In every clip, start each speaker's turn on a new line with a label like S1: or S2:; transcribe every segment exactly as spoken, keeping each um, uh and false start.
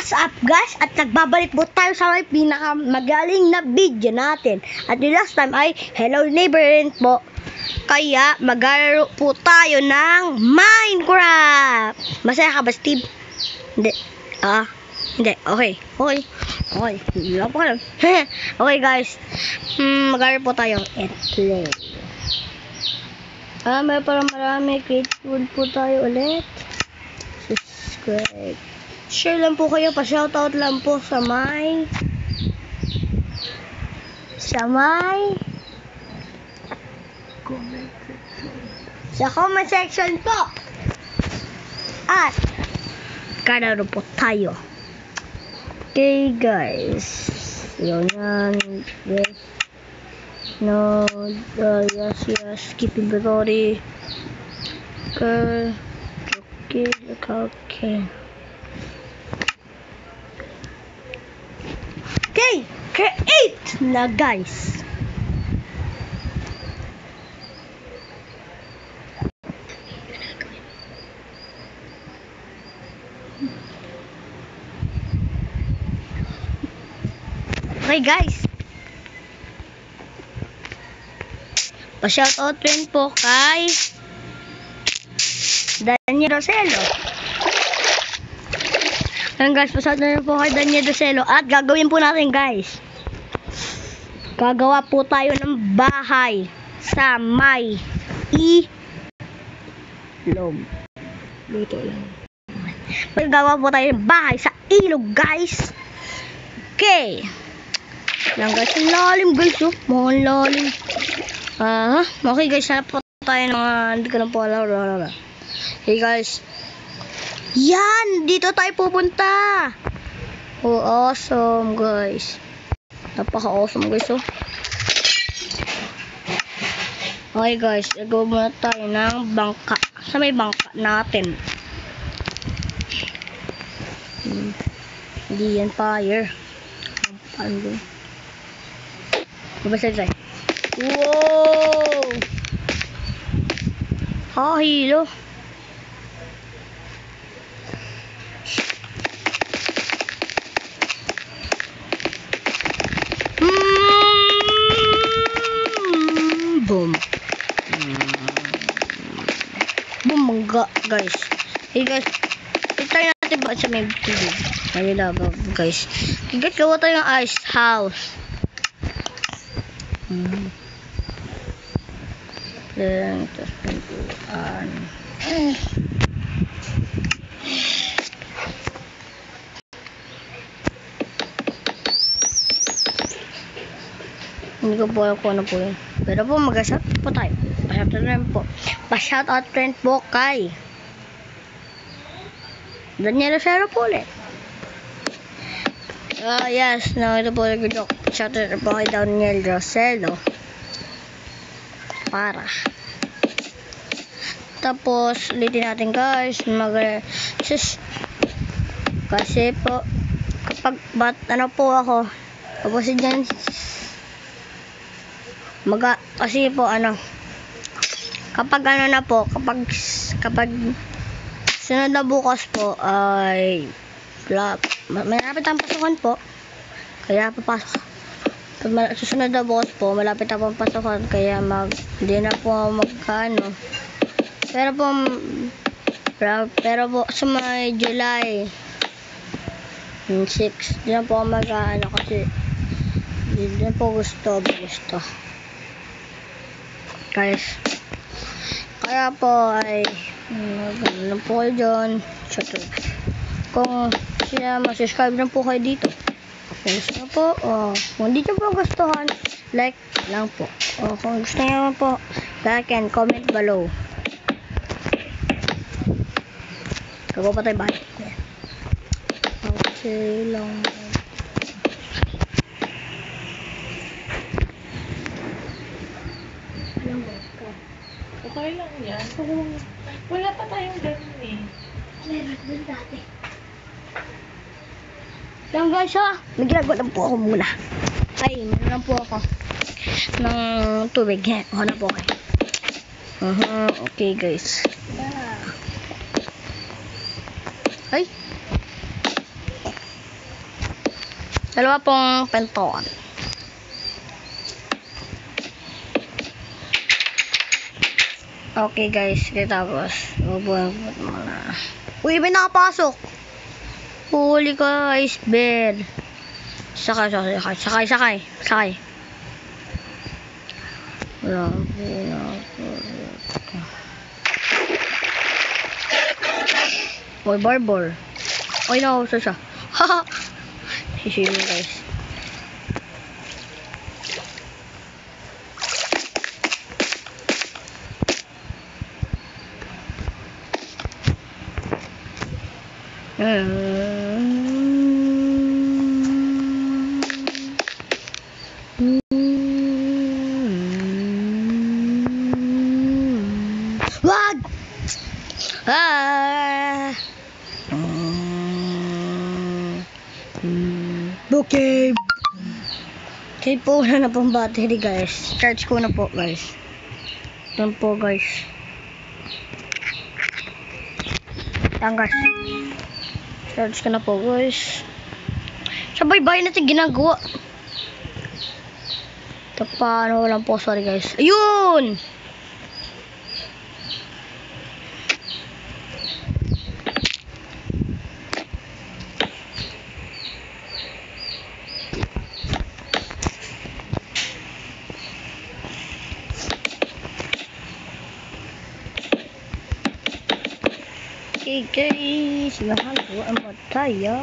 S1: What's up guys? At nagbabalik po tayo sa may pinakamagaling na video natin. At the last time ay Hello Neighbor po. Kaya maglalaro po tayo ng Minecraft. Masaya ka ba, Steve? Hindi. Ah, hindi. Okay. Okay. Okay. Wala po ka lang. Okay guys. Hmm, maglalaro po tayo. Etle. Ah, may parang marami. Create food po tayo ulit. Subscribe. Share lang po kayo, pa-shoutout lang po sa may sa may comment section. Sa comment section po. At kalaro po tayo. Okay guys. Yun yan. Yes. No. Uh, yes, yes. Skip inventory. Okay. Okay. Okay. Okay, create na guys. Okay guys. Pa-shoutout rin po kay Daniel Roselo. Ayan guys, pasado na po kay Daniel Docelo. At gagawin po natin guys, gagawa po tayo ng bahay sa may ilog. Dito lang. Gagawa po tayo ng bahay sa ilog guys. Okay. Ayan guys, ang lalim guys, oh. Mga lalim. Ah, okay guys, hanap po tayo ng uh, hindi ko na po alam. Okay guys. Yan! Dito tayo pupunta! Oh, awesome guys. Napaka-awesome guys, oh. Okay guys, gagawin muna tayo ng bangka. Sa may bangka natin. Hmm. Hindi yan fire. Paano doon? Mabasa tayo. Wow! Ha, hilo. Boom. Boom, mangga, guys. Hey, guys. Try natin ba sa may tubig? Ayun na ba, guys. Okay, guys, gawa tayo ng ice house. Hmm. Then, tapos pintuan. Eh. Hindi ko po alam kung ano po yun. Pero po, mag-shout po tayo. Pa-shout rin po. Pa-shout out rin po kay Daniel Rosero po ulit. Ah, uh, yes. No, ito po nag-joke. Shout out po kay Daniel Rosero. Para. Tapos, ulitin natin guys. Mag- sus. Kasi po, kapag, bat, ano po ako, tapos dyan, Maga, kasi po ano, kapag ano na po, kapag kapag sunod na bukas po ay malapit ang pasukan po, kaya papasok. Susunod na bukas po, malapit ang pasukan, kaya mag hindi na po magkano. Pero po pero, pero po sa may July six, hindi na po mag-ano kasi hindi na po gusto, gusto. Guys, kaya po ay magano po kayo dyan. Kung siya masubscribe na po kayo dito, kung gusto na po, o kung hindi nyo po gustuhan, like lang po. O kung gusto nyo po, like and comment below. Gagawa pa tayo bahay. Okay lang.
S2: Okay lang yan. Wala pa tayong ganun eh.
S1: Meron din dati. Lang guys ha, naglagot lang po ako muna. Ay, meron lang po ako ng tubig. Ako na po kayo. Uh-huh. Okay guys. Ay. Dalawa pong penton. Okay guys, sige tapos. Bubuhan ko muna. Uy, may nakapasok. Huli guys, bear. Sakay, sakay, sakay, sakay, sakay. Sakay. Wala po na po. Uy, barbor. Uy, nakauso siya. Haha. Sisimin guys. Wag! Ah! Okay. Okay po, wala na pong battery guys. Charge ko na po guys. Yan po guys. Yan guys. Charge ko na po guys. Sabay-bay natin ginagawa. Ito paano walang po, sorry guys. Ayun! Okay guys, lahat ko ang mataya.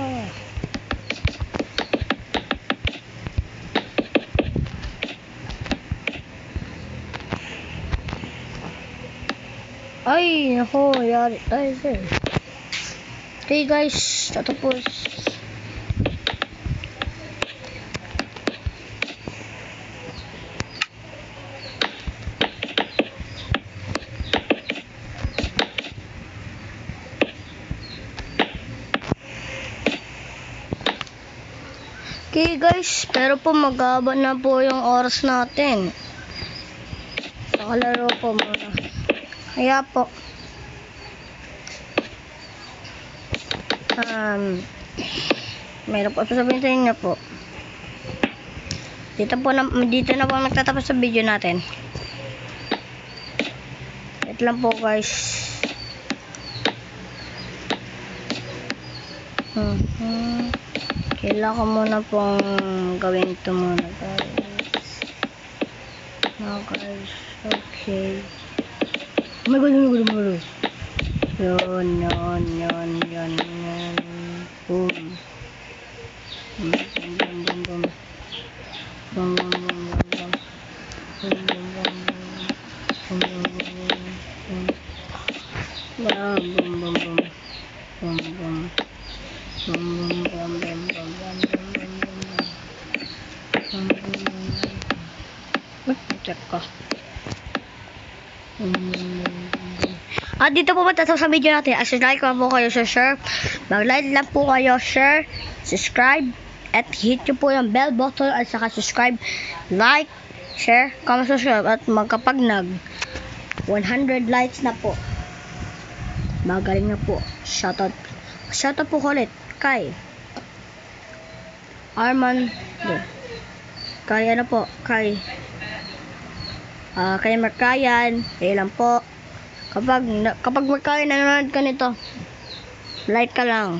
S1: Ay, nako, yari tayo sir. Okay guys, tatapos. Okay guys, pero po magaba na po yung oras natin. Sa kalaro po muna. Kaya po. Um, mayroon po sasabihin sa inyo po. Dito po na, dito na po magtatapos sa video natin. Wait lang po guys. Hmm. hmm. Kailangan ko muna pong gawin ito muna guys. No guys. Okay. Oh my god, oh my god, oh my god. Yun, yun, yun, yun, yun. Boom. Boom, boom, boom, boom, boom. Boom, boom, boom, boom, boom. Boom, boom, boom, boom. Boom, boom, boom, boom. Wow, boom, boom, boom. Boom, boom. Boom, boom, boom, boom, boom, boom, boom, boom, boom. Boom, boom, boom. Uy, check ka. Boom, boom, boom, boom. At dito po matatapos sa video natin. As like lang po kayo sa share. Mag-like lang po kayo, share, subscribe, at hit nyo po yung bell button at saka subscribe, like, share, comment, subscribe. At magkapag nag one hundred likes na po, magaling na po. Shoutout. Shoutout po ulit kay Arman. Kay ano po, kay uh, kay Markayan. Kaya lang po. Kapag, kapag Markayan nanonood ka nito, like ka lang.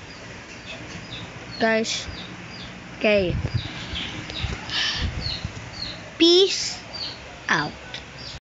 S1: Guys. Okay. Peace out.